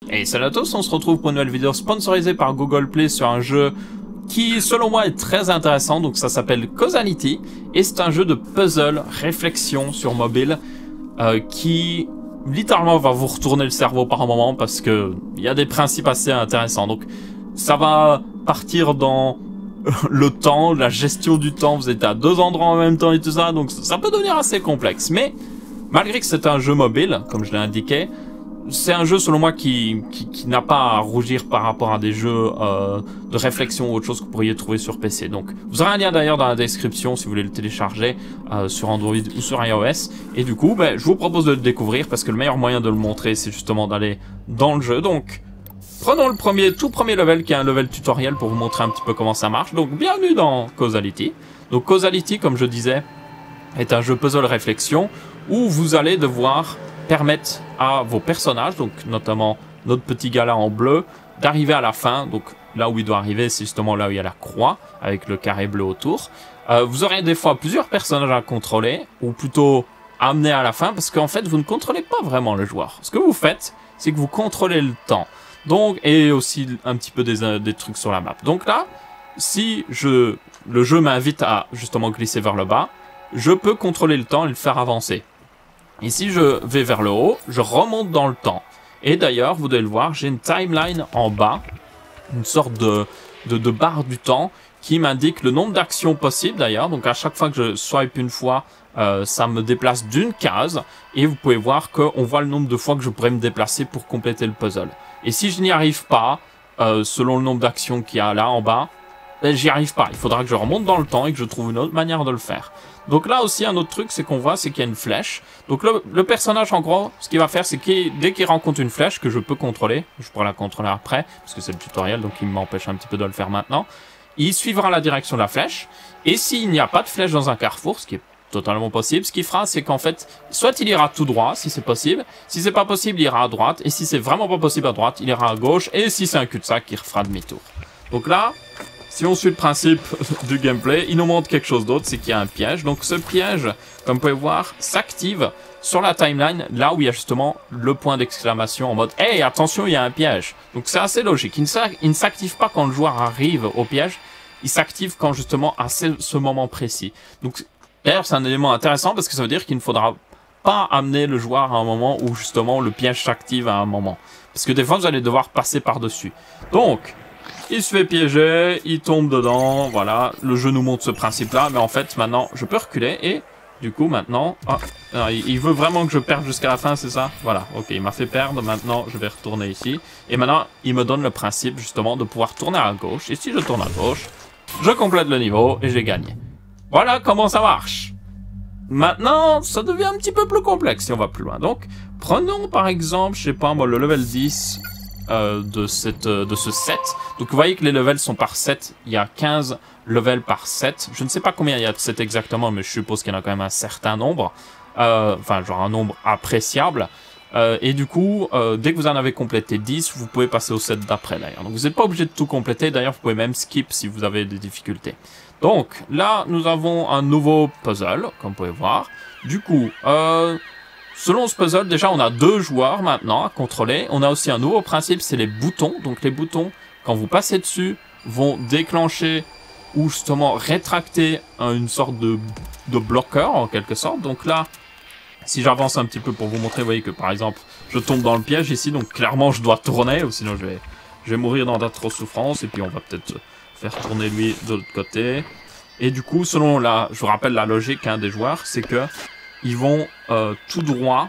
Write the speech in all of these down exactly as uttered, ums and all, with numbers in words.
Et salut à tous, on se retrouve pour une nouvelle vidéo sponsorisée par Google Play sur un jeu qui, selon moi, est très intéressant. Donc ça s'appelle Causality et c'est un jeu de puzzle, réflexion sur mobile euh, qui, littéralement, va vous retourner le cerveau par moment parce que il y a des principes assez intéressants. Donc ça va partir dans le temps, la gestion du temps. Vous êtes à deux endroits en même temps et tout ça, donc ça peut devenir assez complexe. Mais malgré que c'est un jeu mobile, comme je l'ai indiqué, c'est un jeu selon moi qui, qui, qui n'a pas à rougir par rapport à des jeux euh, de réflexion ou autre chose que vous pourriez trouver sur P C. Donc vous aurez un lien d'ailleurs dans la description si vous voulez le télécharger euh, sur Android ou sur iOS. Et du coup, ben, je vous propose de le découvrir parce que le meilleur moyen de le montrer, c'est justement d'aller dans le jeu. Donc prenons le premier, tout premier level qui est un level tutoriel pour vous montrer un petit peu comment ça marche. Donc bienvenue dans Causality. Donc Causality, comme je disais, est un jeu puzzle réflexion où vous allez devoir permettre à vos personnages, donc notamment notre petit gars là en bleu, d'arriver à la fin. Donc là où il doit arriver, c'est justement là où il y a la croix avec le carré bleu autour. Euh, vous aurez des fois plusieurs personnages à contrôler, ou plutôt amener à la fin, parce qu'en fait vous ne contrôlez pas vraiment le joueur. Ce que vous faites, c'est que vous contrôlez le temps. Donc, et aussi un petit peu des, des trucs sur la map. Donc là, si je, le jeu m'invite à justement glisser vers le bas, je peux contrôler le temps et le faire avancer. Et si je vais vers le haut, je remonte dans le temps. Et d'ailleurs, vous devez le voir, j'ai une timeline en bas, une sorte de, de, de barre du temps qui m'indique le nombre d'actions possibles d'ailleurs. Donc à chaque fois que je swipe une fois, euh, ça me déplace d'une case. Et vous pouvez voir qu'on voit le nombre de fois que je pourrais me déplacer pour compléter le puzzle. Et si je n'y arrive pas, euh, selon le nombre d'actions qu'il y a là en bas, ben, j'y arrive pas. Il faudra que je remonte dans le temps et que je trouve une autre manière de le faire. Donc là aussi, un autre truc, c'est qu'on voit, c'est qu'il y a une flèche. Donc le, le personnage, en gros, ce qu'il va faire, c'est qu'il, dès qu'il rencontre une flèche que je peux contrôler, je pourrai la contrôler après, parce que c'est le tutoriel, donc il m'empêche un petit peu de le faire maintenant, il suivra la direction de la flèche. Et s'il n'y a pas de flèche dans un carrefour, ce qui est totalement possible, ce qu'il fera, c'est qu'en fait, soit il ira tout droit, si c'est possible. Si c'est pas possible, il ira à droite. Et si c'est vraiment pas possible à droite, il ira à gauche. Et si c'est un cul-de-sac, il refera demi-tour. Donc là, si on suit le principe du gameplay, il nous montre quelque chose d'autre, c'est qu'il y a un piège. Donc ce piège, comme vous pouvez voir, s'active sur la timeline, là où il y a justement le point d'exclamation en mode « Hey, attention, il y a un piège !» Donc c'est assez logique. Il ne s'active pas quand le joueur arrive au piège, il s'active quand justement à ce, ce moment précis. Donc d'ailleurs, c'est un élément intéressant parce que ça veut dire qu'il ne faudra pas amener le joueur à un moment où justement le piège s'active à un moment. Parce que des fois, vous allez devoir passer par-dessus. Donc, il se fait piéger, il tombe dedans, voilà, le jeu nous montre ce principe-là, mais en fait, maintenant, je peux reculer, et du coup, maintenant, ah, alors, il veut vraiment que je perde jusqu'à la fin, c'est ça? Voilà, ok, il m'a fait perdre, maintenant, je vais retourner ici, et maintenant, il me donne le principe, justement, de pouvoir tourner à gauche, et si je tourne à gauche, je complète le niveau, et j'ai gagné. Voilà comment ça marche. Maintenant, ça devient un petit peu plus complexe si on va plus loin. Donc, prenons par exemple, je sais pas moi, le level dix... Euh, de, cette, euh, de ce set. Donc vous voyez que les levels sont par sept. Il y a quinze levels par sept. Je ne sais pas combien il y a de sept exactement, mais je suppose qu'il y en a quand même un certain nombre. Euh, enfin, genre un nombre appréciable. Euh, et du coup, euh, dès que vous en avez complété dix, vous pouvez passer au set d'après d'ailleurs. Donc vous n'êtes pas obligé de tout compléter. D'ailleurs, vous pouvez même skip si vous avez des difficultés. Donc là, nous avons un nouveau puzzle, comme vous pouvez voir. Du coup, euh... selon ce puzzle, déjà, on a deux joueurs maintenant à contrôler. On a aussi un nouveau principe, c'est les boutons. Donc les boutons, quand vous passez dessus, vont déclencher ou justement rétracter une sorte de, de bloqueur en quelque sorte. Donc là, si j'avance un petit peu pour vous montrer, vous voyez que par exemple, je tombe dans le piège ici. Donc clairement, je dois tourner ou sinon je vais, je vais mourir dans d'atroces souffrances. Et puis on va peut-être faire tourner lui de l'autre côté. Et du coup, selon la, je vous rappelle la logique hein, des joueurs, c'est que ils vont euh, tout droit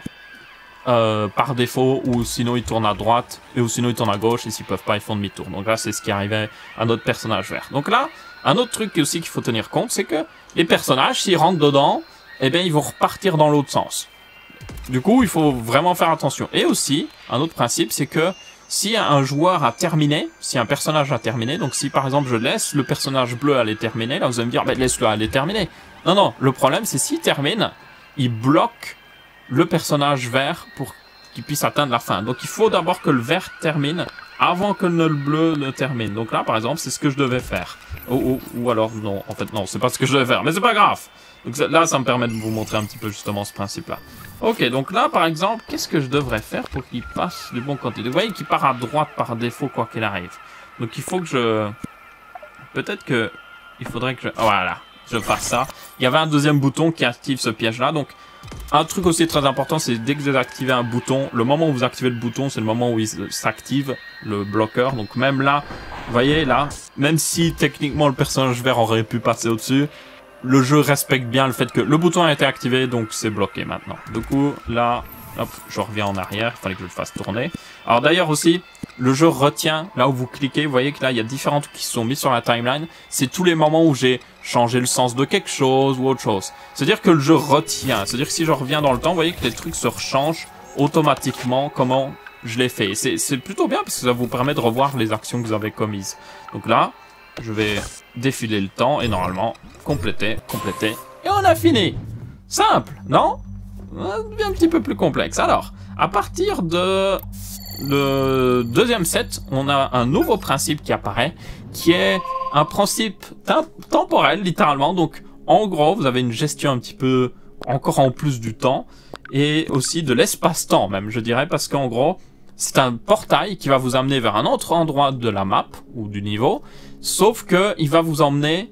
euh, par défaut, ou sinon ils tournent à droite, et ou sinon ils tournent à gauche, et s'ils peuvent pas, ils font demi-tour. Donc là, c'est ce qui arrivait à notre personnage vert. Donc là, un autre truc aussi qu'il faut tenir compte, c'est que les personnages, s'ils rentrent dedans, eh bien, ils vont repartir dans l'autre sens. Du coup, il faut vraiment faire attention. Et aussi, un autre principe, c'est que si un joueur a terminé, si un personnage a terminé, donc si par exemple je laisse le personnage bleu aller terminer, là vous allez me dire, bah, laisse-le aller terminer. Non, non, le problème, c'est s'il termine, il bloque le personnage vert pour qu'il puisse atteindre la fin. Donc il faut d'abord que le vert termine avant que le bleu ne termine. Donc là, par exemple, c'est ce que je devais faire. Ou, ou, ou alors, non, en fait, non, c'est pas ce que je devais faire, mais c'est pas grave. Donc là, ça me permet de vous montrer un petit peu justement ce principe-là. Ok, donc là, par exemple, qu'est-ce que je devrais faire pour qu'il passe du bon côté? Vous voyez qu'il part à droite par défaut, quoi qu'il arrive. Donc il faut que je... Peut-être que... Il faudrait que je... Oh, voilà, je fasse ça. Il y avait un deuxième bouton qui active ce piège-là. Donc, un truc aussi très important, c'est dès que vous activez un bouton, le moment où vous activez le bouton, c'est le moment où il s'active, le bloqueur. Donc même là, vous voyez là, même si techniquement le personnage vert aurait pu passer au-dessus, le jeu respecte bien le fait que le bouton a été activé, donc c'est bloqué maintenant. Du coup, là, hop, je reviens en arrière, il fallait que je le fasse tourner. Alors d'ailleurs aussi, le jeu retient, là où vous cliquez, vous voyez que là, il y a différents trucs qui sont mis sur la timeline. C'est tous les moments où j'ai changé le sens de quelque chose ou autre chose. C'est-à-dire que le jeu retient. C'est-à-dire que si je reviens dans le temps, vous voyez que les trucs se rechangent automatiquement comment je l'ai fait. C'est plutôt bien parce que ça vous permet de revoir les actions que vous avez commises. Donc là, je vais défiler le temps et normalement, compléter, compléter. Et on a fini. Simple, non? Ça devient un petit peu plus complexe. Alors, à partir de le deuxième set, on a un nouveau principe qui apparaît, qui est un principe temporel, littéralement. Donc, en gros, vous avez une gestion un petit peu encore en plus du temps et aussi de l'espace-temps, même, je dirais, parce qu'en gros, c'est un portail qui va vous amener vers un autre endroit de la map ou du niveau, sauf que il va vous emmener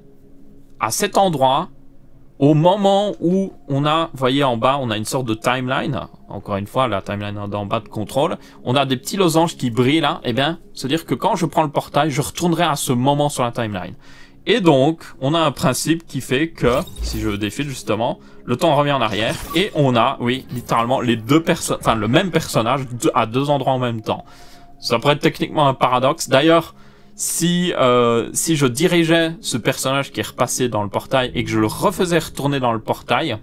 à cet endroit au moment où on a, vous voyez en bas, on a une sorte de timeline. Encore une fois, la timeline d'en bas de contrôle. On a des petits losanges qui brillent là. Eh bien, c'est-à-dire que quand je prends le portail, je retournerai à ce moment sur la timeline. Et donc, on a un principe qui fait que, si je défile justement, le temps revient en arrière et on a, oui, littéralement les deux personnes, enfin le même personnage à deux endroits en même temps. Ça pourrait être techniquement un paradoxe. D'ailleurs, si euh, si je dirigeais ce personnage qui est repassé dans le portail et que je le refaisais retourner dans le portail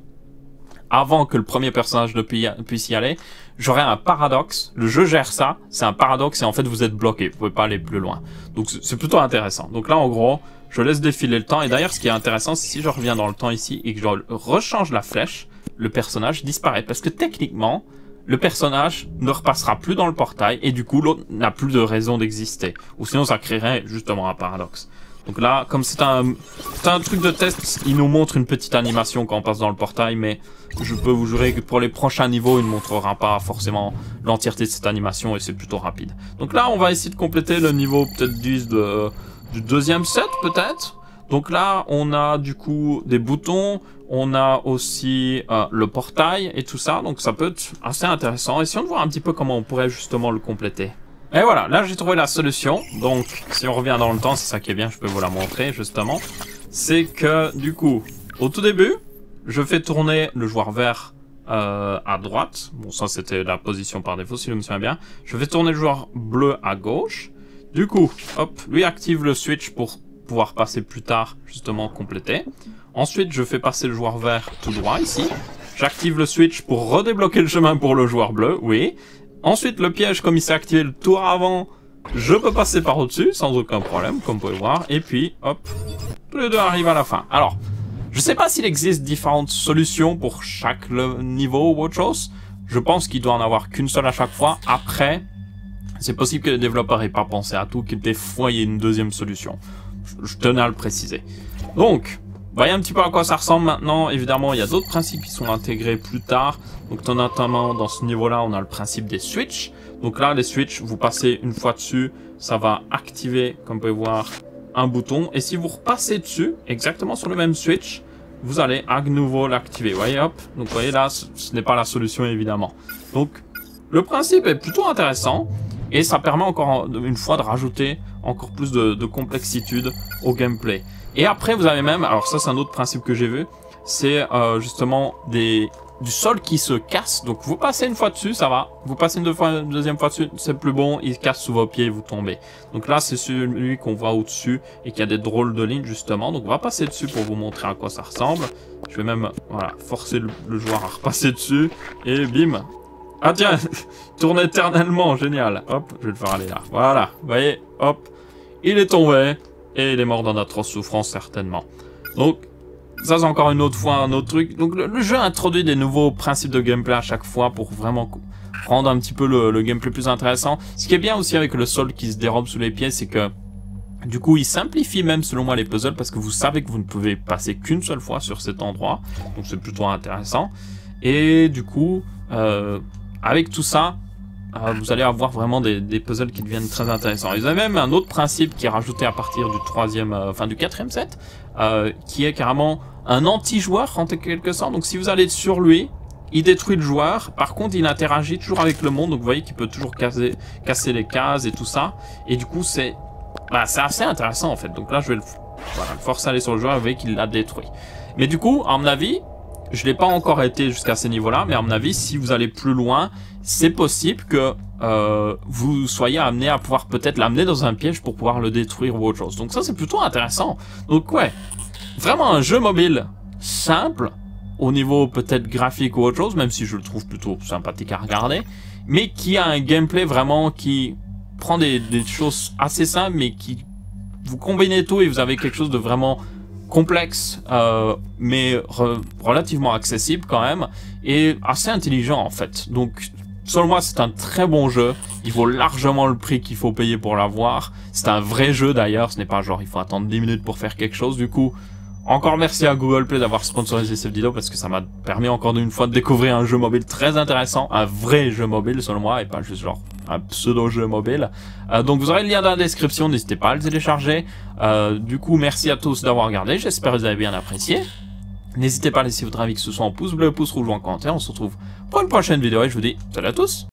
avant que le premier personnage ne puisse y aller, j'aurais un paradoxe. Le jeu gère ça, c'est un paradoxe et en fait vous êtes bloqué, vous pouvez pas aller plus loin. Donc c'est plutôt intéressant. Donc là en gros, je laisse défiler le temps et d'ailleurs ce qui est intéressant, c'est si je reviens dans le temps ici et que je rechange la flèche, le personnage disparaît parce que techniquement, le personnage ne repassera plus dans le portail et du coup l'autre n'a plus de raison d'exister. Ou sinon ça créerait justement un paradoxe. Donc là, comme c'est un, c'est un truc de test, il nous montre une petite animation quand on passe dans le portail, mais je peux vous jurer que pour les prochains niveaux, il ne montrera pas forcément l'entièreté de cette animation et c'est plutôt rapide. Donc là, on va essayer de compléter le niveau peut-être dix de, du deuxième set peut-être. Donc là, on a du coup des boutons, on a aussi euh, le portail et tout ça, donc ça peut être assez intéressant. Essayons de voir un petit peu comment on pourrait justement le compléter. Et voilà, là j'ai trouvé la solution. Donc, si on revient dans le temps, c'est ça qui est bien, je peux vous la montrer justement. C'est que, du coup, au tout début, je fais tourner le joueur vert euh, à droite. Bon, ça c'était la position par défaut, si je me souviens bien. Je fais tourner le joueur bleu à gauche. Du coup, hop, lui active le switch pour pouvoir passer plus tard, justement, compléter. Ensuite, je fais passer le joueur vert tout droit, ici. J'active le switch pour redébloquer le chemin pour le joueur bleu, oui. Ensuite, le piège, comme il s'est activé le tour avant, je peux passer par au-dessus, sans aucun problème, comme vous pouvez voir. Et puis, hop, tous les deux arrivent à la fin. Alors, je sais pas s'il existe différentes solutions pour chaque niveau ou autre chose. Je pense qu'il doit en avoir qu'une seule à chaque fois. Après, c'est possible que les développeurs aient pas pensé à tout, qu'il des fois il y ait une deuxième solution. Je, je tenais à le préciser. Donc, voyez un petit peu à quoi ça ressemble maintenant. Évidemment, il y a d'autres principes qui sont intégrés plus tard. Donc, notamment, dans ce niveau-là, on a le principe des switches. Donc là, les switches, vous passez une fois dessus, ça va activer, comme vous pouvez voir, un bouton. Et si vous repassez dessus, exactement sur le même switch, vous allez à nouveau l'activer. Vous voyez, hop. Donc, vous voyez là, ce, ce n'est pas la solution, évidemment. Donc, le principe est plutôt intéressant. Et ça permet encore une fois de rajouter encore plus de, de complexitude au gameplay. Et après, vous avez même, alors ça c'est un autre principe que j'ai vu, c'est euh, justement des du sol qui se casse. Donc vous passez une fois dessus, ça va. Vous passez une, deux fois, une deuxième fois dessus, c'est plus bon, il casse sous vos pieds et vous tombez. Donc là, c'est celui qu'on voit au-dessus et qui a des drôles de lignes justement. Donc on va passer dessus pour vous montrer à quoi ça ressemble. Je vais même voilà forcer le, le joueur à repasser dessus et bim. Ah tiens, tourne éternellement, génial. Hop, je vais le faire aller là. Voilà, vous voyez, hop, il est tombé et il est mort dans d'atroces souffrances certainement. Donc, ça c'est encore une autre fois un autre truc. Donc le, le jeu introduit des nouveaux principes de gameplay à chaque fois pour vraiment rendre un petit peu le, le gameplay plus intéressant. Ce qui est bien aussi avec le sol qui se dérobe sous les pieds, c'est que du coup, il simplifie même selon moi les puzzles parce que vous savez que vous ne pouvez passer qu'une seule fois sur cet endroit. Donc c'est plutôt intéressant. Et du coup, euh, avec tout ça, euh, vous allez avoir vraiment des, des puzzles qui deviennent très intéressants. Ils ont même un autre principe qui est rajouté à partir du troisième, euh, enfin du quatrième set, euh, qui est carrément un anti-joueur en quelque sorte. Donc si vous allez sur lui, il détruit le joueur. Par contre, il interagit toujours avec le monde. Donc vous voyez qu'il peut toujours casser, casser les cases et tout ça. Et du coup, c'est bah, c'est assez intéressant en fait. Donc là, je vais le, voilà, le forcer à aller sur le joueur avec qu'il l'a détruit. Mais du coup, à mon avis, je l'ai pas encore été jusqu'à ces niveaux-là, mais à mon avis, si vous allez plus loin, c'est possible que euh, vous soyez amené à pouvoir peut-être l'amener dans un piège pour pouvoir le détruire ou autre chose. Donc ça, c'est plutôt intéressant. Donc ouais, vraiment un jeu mobile simple, au niveau peut-être graphique ou autre chose, même si je le trouve plutôt sympathique à regarder, mais qui a un gameplay vraiment qui prend des, des choses assez simples, mais qui vous combinez tout et vous avez quelque chose de vraiment complexe, euh, mais re relativement accessible quand même, et assez intelligent en fait. Donc, selon moi, c'est un très bon jeu. Il vaut largement le prix qu'il faut payer pour l'avoir. C'est un vrai jeu d'ailleurs, ce n'est pas genre il faut attendre dix minutes pour faire quelque chose. Du coup, encore merci à Google Play d'avoir sponsorisé cette vidéo parce que ça m'a permis encore une fois de découvrir un jeu mobile très intéressant, un vrai jeu mobile selon moi et pas juste genre un pseudo jeu mobile. Euh, donc vous aurez le lien dans la description, n'hésitez pas à le télécharger. Euh, du coup merci à tous d'avoir regardé, j'espère que vous avez bien apprécié. N'hésitez pas à laisser votre avis, que ce soit en pouce bleu, pouce rouge ou en commentaire. On se retrouve pour une prochaine vidéo et je vous dis salut à tous.